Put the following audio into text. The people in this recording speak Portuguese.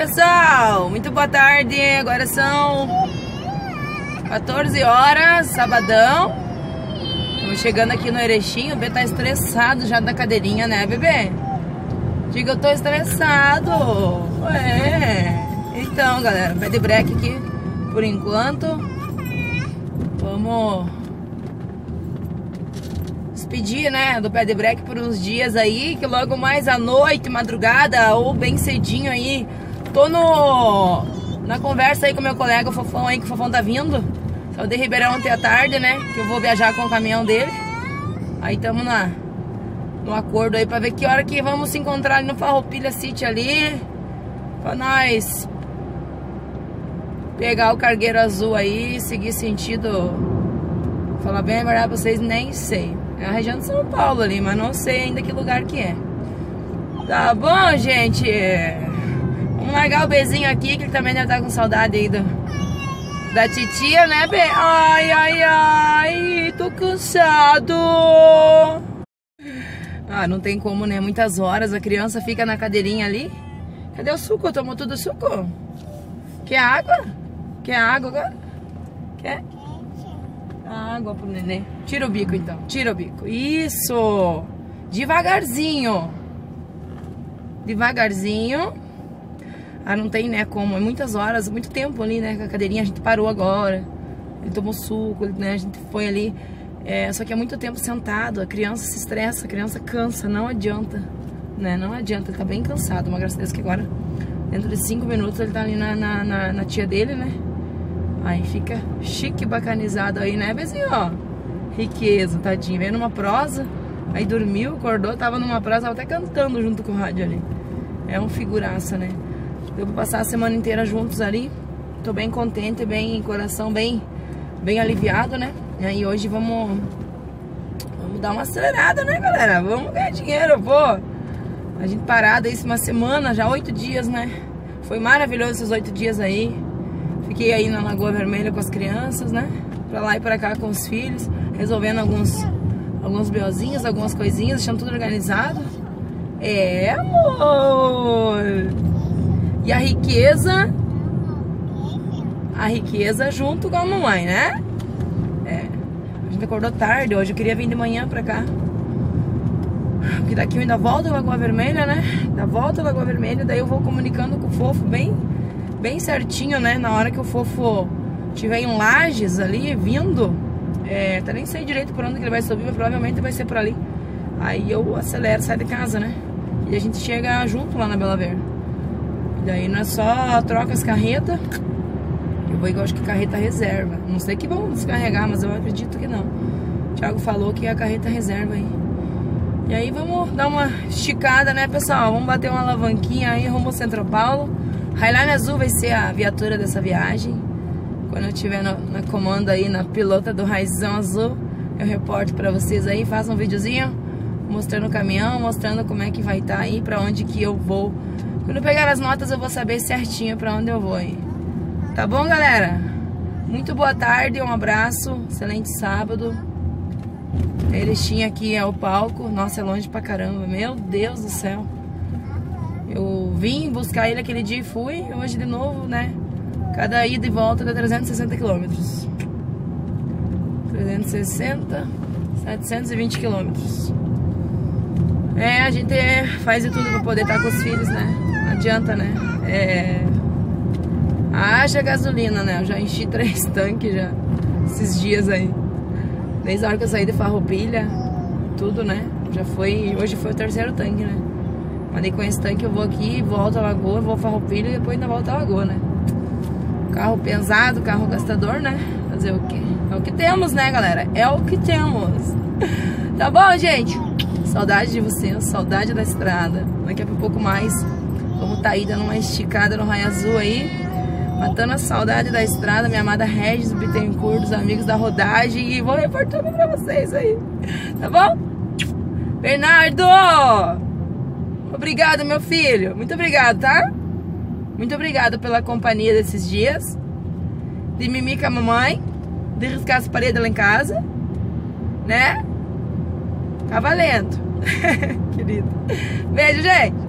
pessoal, muito boa tarde. Agora são 14 horas, sabadão. Estamos chegando aqui no Erechim. O bebê tá estressado já da cadeirinha, né, bebê? Diga, eu tô estressado. Então, galera, pé de break aqui por enquanto. Vamos despedir, né, do pé de break por uns dias aí, que logo mais à noite, madrugada ou bem cedinho aí, tô na conversa aí com meu colega, o Fofão aí, que o Fofão tá vindo. Saiu de Ribeirão ontem à tarde, né, que eu vou viajar com o caminhão dele. Aí tamo no acordo aí pra ver que hora que vamos se encontrar ali no Farroupilha City ali, pra nós pegar o cargueiro azul aí e seguir sentido. Falar bem a verdade pra vocês, nem sei. É a região de São Paulo ali, mas não sei ainda que lugar que é. Tá bom, gente? Vamos largar o bezinho aqui, que ele também deve estar com saudade aí da titia, né, Bê? Ai, tô cansado. Ah, não tem como, né? Muitas horas a criança fica na cadeirinha ali. Cadê o suco? Tomou tudo o suco? Quer água? Quer água agora? Quer? Água pro neném. Tira o bico então, tira o bico. Isso! Devagarzinho. Devagarzinho. Ah, não tem, né, como. É muitas horas, muito tempo ali, né, com a cadeirinha. A gente parou agora. Ele tomou suco, né, a gente foi ali. Só que é muito tempo sentado. A criança se estressa, a criança cansa. Não adianta, né, não adianta. Ele tá bem cansado, mas graças a Deus que agora, dentro de 5 minutos, ele tá ali na tia dele, né. Aí fica chique, bacanizado aí, né, bezinho, ó. Riqueza, tadinho. Veio numa prosa, aí dormiu, acordou, tava numa prosa, tava até cantando junto com o rádio ali. É um figuraça, né. Deu pra passar a semana inteira juntos ali. Tô bem contente, bem, coração bem aliviado, né. E aí hoje vamos dar uma acelerada, né, galera. Vamos ganhar dinheiro, pô. A gente parada isso uma semana, já 8 dias, né. Foi maravilhoso esses 8 dias aí. Fiquei aí na Lagoa Vermelha com as crianças, né? Pra lá e pra cá com os filhos, resolvendo alguns BOzinhos, algumas coisinhas, deixando tudo organizado. Amor! E a riqueza junto com a mamãe, né? A gente acordou tarde hoje, eu queria vir de manhã pra cá. Porque daqui eu ainda volto a Lagoa Vermelha, né? Da volta a Lagoa Vermelha, daí eu vou comunicando com o Fofo bem certinho, né? Na hora que o Fofo tiver em Lages ali, vindo, até nem sei direito por onde que ele vai subir, mas provavelmente vai ser por ali. Aí eu acelero, saio de casa, né? E a gente chega junto lá na Bela Verde. E daí nós só troca as carretas. Eu vou igual, acho que carreta reserva. Não sei que vão descarregar, mas eu acredito que não. O Thiago falou que é a carreta reserva aí. E aí vamos dar uma esticada, né, pessoal? Vamos bater uma alavanquinha aí rumo ao Centro Paulo. Highline Azul vai ser a viatura dessa viagem. Quando eu estiver na comando aí, na pilota do Raizão Azul, eu reporto pra vocês aí, faço um videozinho mostrando o caminhão, mostrando como é que vai estar aí, pra onde que eu vou. Quando eu pegar as notas eu vou saber certinho pra onde eu vou aí. Tá bom, galera? Muito boa tarde, um abraço, excelente sábado. Erechim aqui é o palco. Nossa, é longe pra caramba, meu Deus do céu. Eu vim buscar ele aquele dia e fui. Hoje de novo, né? Cada ida e volta dá 360 quilômetros. 360, 720 quilômetros. A gente faz de tudo pra poder estar com os filhos, né? Não adianta, né? Haja gasolina, né? Eu já enchi 3 tanques já esses dias aí. Desde a hora que eu saí de Farroupilha, tudo, né? Já foi. Hoje foi o 3º tanque, né? Mas com esse tanque eu vou aqui, volto à Lagoa, vou a Farroupilha e depois ainda volto à Lagoa, né? Carro pesado, carro gastador, né? Fazer o quê? É o que temos, né, galera? É o que temos. Tá bom, gente? Saudade de vocês, saudade da estrada. Daqui a pouco mais, vamos tá aí dando uma esticada no Raio Azul aí, matando a saudade da estrada, minha amada Regis Bittencourt, dos amigos da rodagem, e vou reportando pra vocês aí. Tá bom? Bernardo! Obrigado, meu filho. Muito obrigado, tá? Muito obrigado pela companhia desses dias. De mimir com a mamãe. De riscar as paredes lá em casa. Né? Tá valendo. Querido. Beijo, gente.